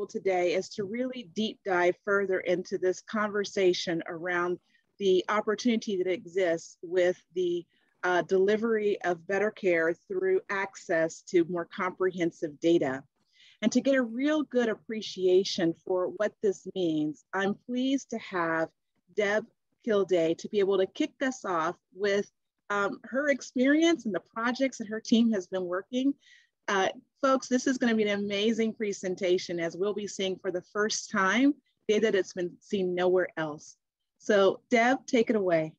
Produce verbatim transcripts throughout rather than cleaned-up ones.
Roundtable today is to really deep dive further into this conversation around the opportunity that exists with the uh, delivery of better care through access to more comprehensive data. And to get a real good appreciation for what this means, I'm pleased to have Deb Kilday to be able to kick us off with um, her experience and the projects that her team has been working. Uh, folks, this is going to be an amazing presentation, as we'll be seeing for the first time data that's been seen nowhere else. So Deb, take it away.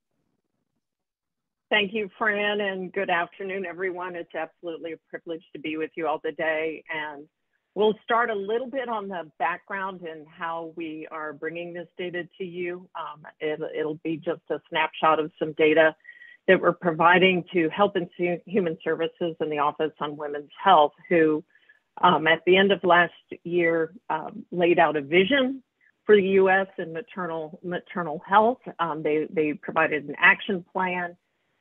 Thank you, Fran, and good afternoon, everyone. It's absolutely a privilege to be with you all today. And we'll start a little bit on the background and how we are bringing this data to you. Um, it, it'll be just a snapshot of some data that we're providing to Health and Human Services in the Office on Women's Health, who um, at the end of last year um, laid out a vision for the U S in maternal, maternal health. Um, they, they provided an action plan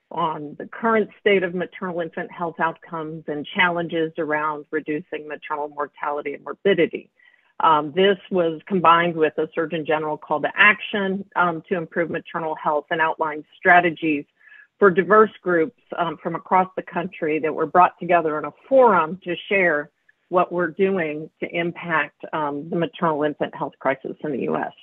on the current state of maternal infant health outcomes and challenges around reducing maternal mortality and morbidity. Um, this was combined with a Surgeon General call to action um, to improve maternal health and outline strategies for diverse groups um, from across the country that were brought together in a forum to share what we're doing to impact um, the maternal infant health crisis in the U S.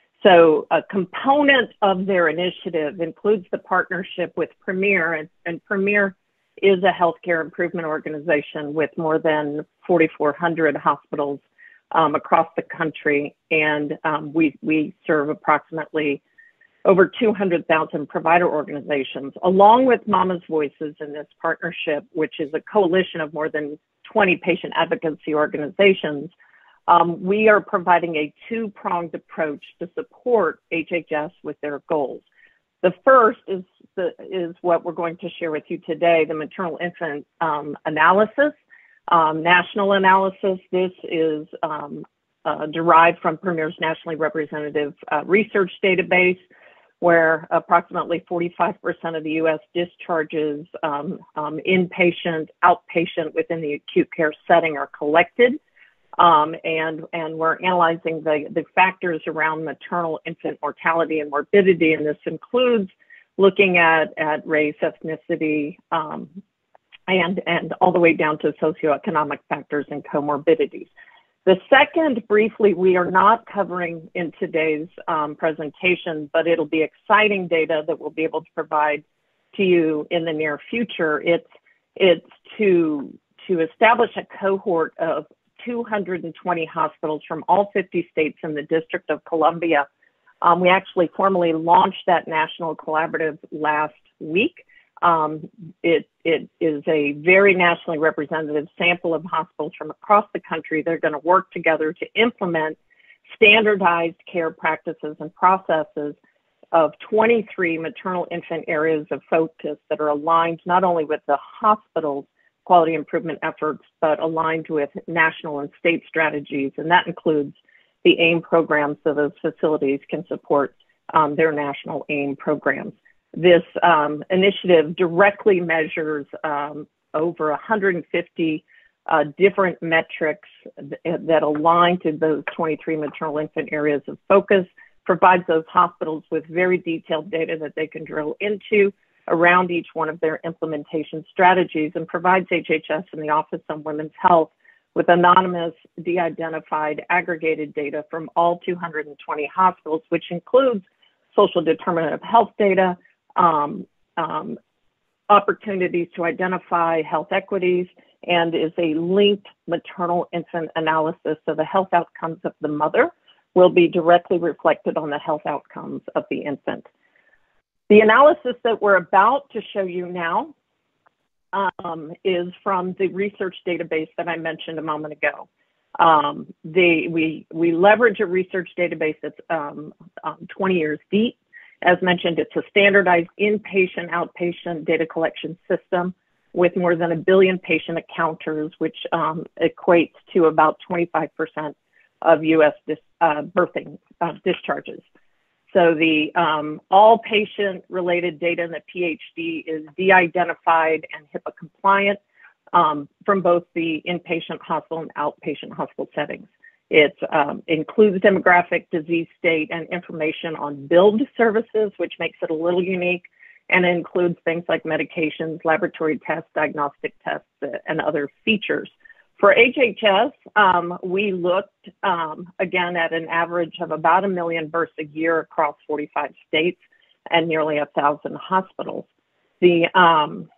So a component of their initiative includes the partnership with Premier, and, and Premier is a healthcare improvement organization with more than forty-four hundred hospitals um, across the country. And um, we, we serve approximately over two hundred thousand provider organizations, along with Mama's Voices in this partnership, which is a coalition of more than twenty patient advocacy organizations. Um, we are providing a two-pronged approach to support H H S with their goals. The first is, the, is what we're going to share with you today, the maternal infant um, analysis, um, national analysis. This is um, uh, derived from Premier's nationally representative uh, research database, where approximately forty-five percent of the U S discharges um, um, inpatient, outpatient within the acute care setting are collected. Um, and, and we're analyzing the, the factors around maternal infant mortality and morbidity. And this includes looking at, at race, ethnicity, um, and, and all the way down to socioeconomic factors and comorbidities. The second, briefly, we are not covering in today's um, presentation, but it'll be exciting data that we'll be able to provide to you in the near future. It's, it's to, to establish a cohort of two hundred twenty hospitals from all fifty states in the District of Columbia. Um, we actually formally launched that national collaborative last week. Um, it, it is a very nationally representative sample of hospitals from across the country. They're going to work together to implement standardized care practices and processes of twenty-three maternal infant areas of focus that are aligned not only with the hospital's quality improvement efforts, but aligned with national and state strategies. And that includes the AIM program, so those facilities can support um, their national AIM programs. This um, initiative directly measures um, over one hundred fifty uh, different metrics th that align to those twenty-three maternal infant areas of focus, provides those hospitals with very detailed data that they can drill into around each one of their implementation strategies, and provides H H S and the Office on Women's Health with anonymous, de-identified, aggregated data from all two hundred twenty hospitals, which includes social determinant of health data, um, um, opportunities to identify health equities, and is a linked maternal infant analysis. So the health outcomes of the mother will be directly reflected on the health outcomes of the infant. The analysis that we're about to show you now um, is from the research database that I mentioned a moment ago. Um, they, we, we leverage a research database that's um, um, twenty years deep. As mentioned, it's a standardized inpatient, outpatient data collection system with more than a billion patient encounters, which um, equates to about twenty-five percent of U S dis, uh, birthing uh, discharges. So the um, all patient related data in the P H D is de-identified and HIPAA compliant um, from both the inpatient hospital and outpatient hospital settings. It um, includes demographic, disease state, and information on billed services, which makes it a little unique, and it includes things like medications, laboratory tests, diagnostic tests, and other features. For H H S, um, we looked, um, again, at an average of about a million births a year across forty-five states and nearly a thousand hospitals. The um,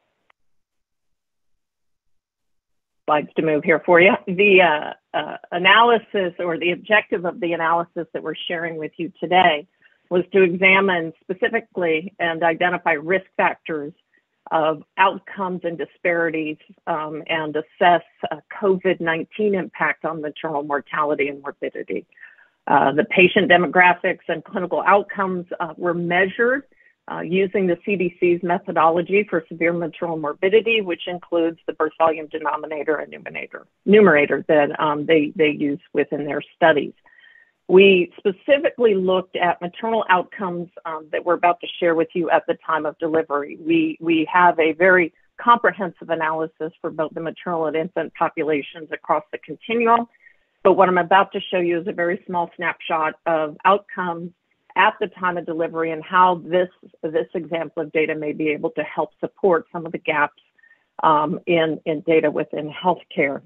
slides to move here for you. The uh, uh, analysis, or the objective of the analysis that we're sharing with you today, was to examine specifically and identify risk factors of outcomes and disparities um, and assess uh, COVID nineteen impact on maternal mortality and morbidity. Uh, the patient demographics and clinical outcomes uh, were measured uh, using the C D C's methodology for severe maternal morbidity, which includes the birth volume denominator and numerator, numerator that um, they, they use within their studies. We specifically looked at maternal outcomes um, that we're about to share with you at the time of delivery. We, we have a very comprehensive analysis for both the maternal and infant populations across the continuum, but what I'm about to show you is a very small snapshot of outcomes at the time of delivery and how this, this example of data may be able to help support some of the gaps um, in, in data within healthcare.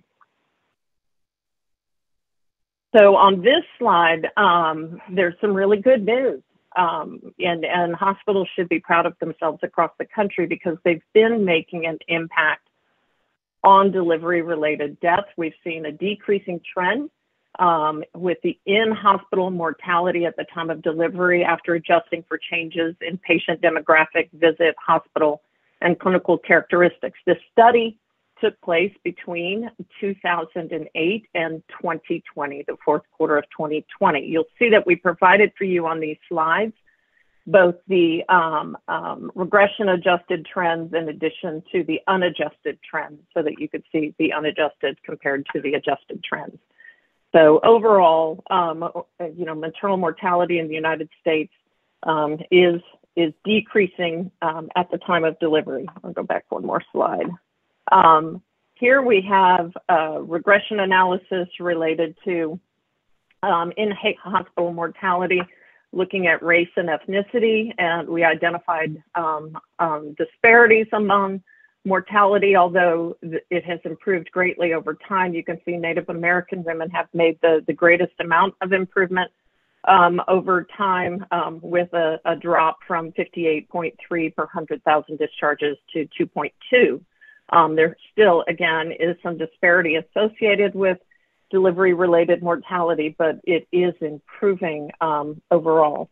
So on this slide, um, there's some really good news, um, and, and hospitals should be proud of themselves across the country because they've been making an impact on delivery-related deaths. We've seen a decreasing trend um, with the in-hospital mortality at the time of delivery after adjusting for changes in patient demographic, visit, hospital, and clinical characteristics. This study took place between two thousand eight and twenty twenty, the fourth quarter of twenty twenty. You'll see that we provided for you on these slides both the um, um, regression adjusted trends in addition to the unadjusted trends so that you could see the unadjusted compared to the adjusted trends. So overall, um, you know, maternal mortality in the United States um, is, is decreasing um, at the time of delivery. I'll go back one more slide. Um, here we have a regression analysis related to um, in-hospital mortality, looking at race and ethnicity, and we identified um, um, disparities among mortality, although it has improved greatly over time. You can see Native American women have made the, the greatest amount of improvement um, over time um, with a, a drop from fifty-eight point three per one hundred thousand discharges to two point two. Um, there still, again, is some disparity associated with delivery-related mortality, but it is improving um, overall.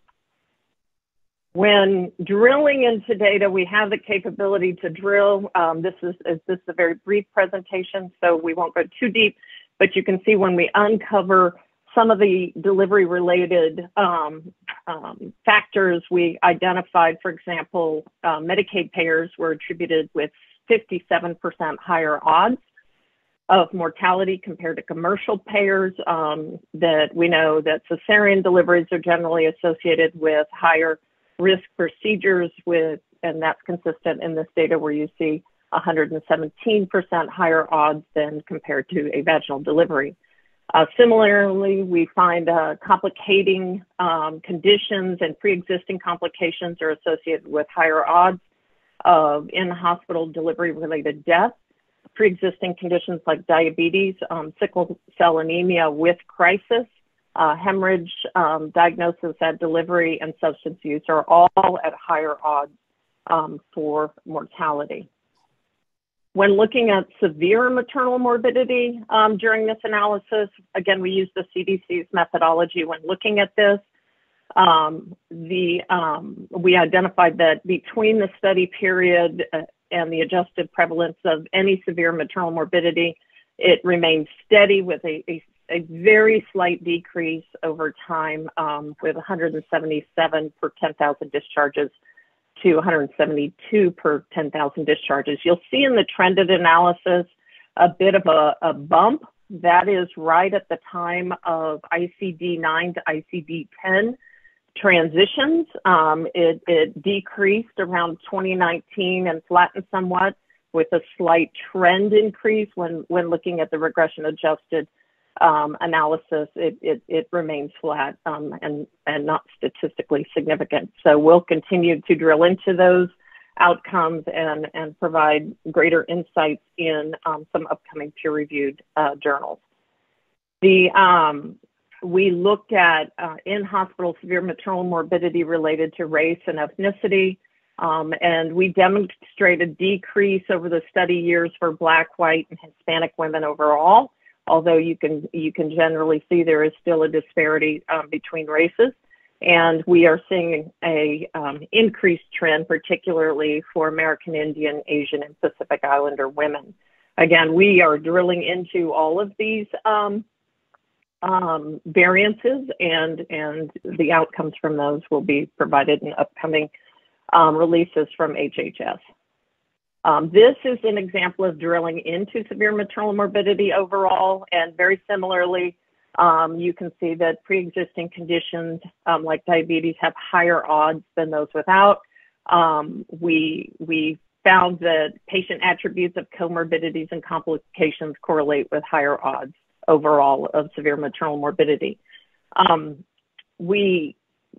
When drilling into data, we have the capability to drill. Um, this is, is this is a very brief presentation, so we won't go too deep, but you can see when we uncover some of the delivery-related um, um, factors we identified, for example, uh, Medicaid payers were attributed with fifty-seven percent higher odds of mortality compared to commercial payers, um, that we know that cesarean deliveries are generally associated with higher risk procedures with, and that's consistent in this data where you see one hundred seventeen percent higher odds than compared to a vaginal delivery. Uh, similarly, we find uh, complicating um, conditions and pre-existing complications are associated with higher odds of in-hospital delivery-related death. Pre-existing conditions like diabetes, um, sickle cell anemia with crisis, uh, hemorrhage, um, diagnosis at delivery, and substance use are all at higher odds um, for mortality. When looking at severe maternal morbidity um, during this analysis, again, we use the C D C's methodology when looking at this. Um, the, um, we identified that between the study period uh, and the adjusted prevalence of any severe maternal morbidity, it remained steady with a, a, a very slight decrease over time um, with one hundred seventy-seven per ten thousand discharges to one hundred seventy-two per ten thousand discharges. You'll see in the trended analysis a bit of a, a bump. That is right at the time of I C D nine to I C D ten transitions. Um, it, it decreased around twenty nineteen and flattened somewhat with a slight trend increase when, when looking at the regression adjusted um, analysis, it, it, it remains flat um, and, and not statistically significant. So we'll continue to drill into those outcomes and, and provide greater insights in um, some upcoming peer-reviewed uh, journals. The, um, we looked at uh, in-hospital severe maternal morbidity related to race and ethnicity, um, and we demonstrated decrease over the study years for Black, white, and Hispanic women overall, although you can, you can generally see there is still a disparity um, between races. And we are seeing a um, increased trend, particularly for American Indian, Asian, and Pacific Islander women. Again, we are drilling into all of these um, um, variances, and, and the outcomes from those will be provided in upcoming um, releases from H H S. Um, this is an example of drilling into severe maternal morbidity overall, and very similarly, Um, you can see that pre-existing conditions um, like diabetes have higher odds than those without. Um, we, we found that patient attributes of comorbidities and complications correlate with higher odds overall of severe maternal morbidity. Um, we,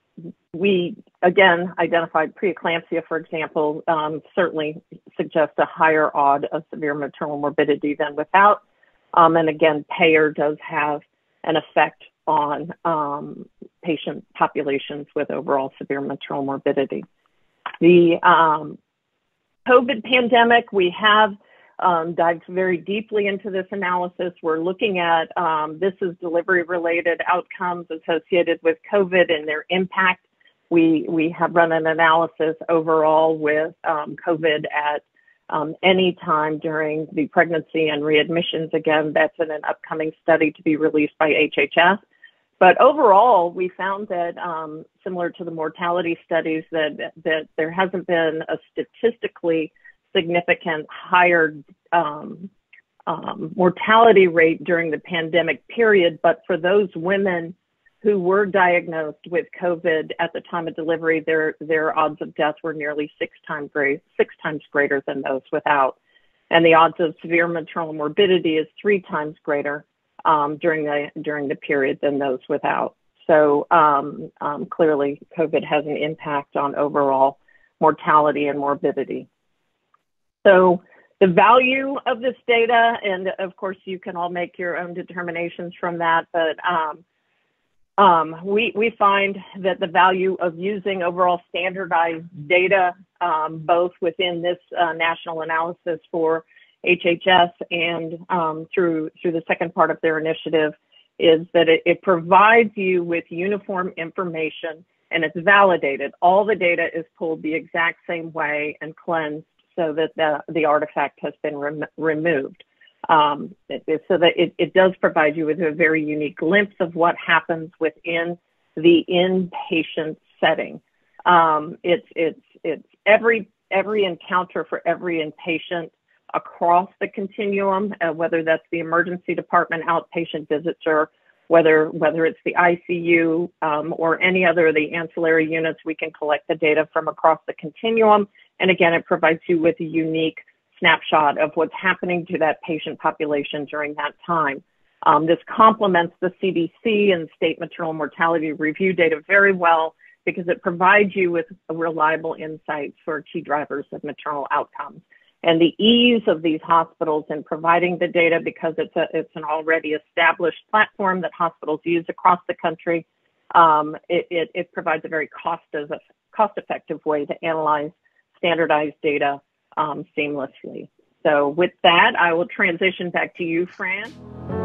we, again, identified preeclampsia, for example, um, certainly suggests a higher odd of severe maternal morbidity than without. Um, and again, payer does have an effect on um, patient populations with overall severe maternal morbidity. The um, COVID pandemic, we have um, dived very deeply into this analysis. We're looking at, um, this is delivery-related outcomes associated with COVID and their impact. We, we have run an analysis overall with um, COVID at Um, any time during the pregnancy and readmissions. Again, that's in an upcoming study to be released by H H S. But overall, we found that, um, similar to the mortality studies, that, that there hasn't been a statistically significant higher um, um, mortality rate during the pandemic period. But for those women who were diagnosed with COVID at the time of delivery, their, their odds of death were nearly six times, great, six times greater than those without. And the odds of severe maternal morbidity is three times greater um, during, the, during the period than those without. So um, um, clearly, COVID has an impact on overall mortality and morbidity. So the value of this data, and of course, you can all make your own determinations from that, but um, Um, we, we find that the value of using overall standardized data, um, both within this uh, national analysis for H H S and um, through, through the second part of their initiative, is that it, it provides you with uniform information and it's validated. All the data is pulled the exact same way and cleansed so that the, the artifact has been rem removed. Um, it, it, so that it, it does provide you with a very unique glimpse of what happens within the inpatient setting. Um, it's, it's, it's every, every encounter for every inpatient across the continuum, uh, whether that's the emergency department outpatient visits or whether, whether it's the I C U um, or any other of the ancillary units, we can collect the data from across the continuum. And again, it provides you with a unique snapshot of what's happening to that patient population during that time. Um, this complements the C D C and state maternal mortality review data very well because it provides you with reliable insights for key drivers of maternal outcomes. And the ease of these hospitals in providing the data, because it's, a, it's an already established platform that hospitals use across the country, um, it, it, it provides a very cost-effective way to analyze standardized data Um, seamlessly. So with that, I will transition back to you, Fran.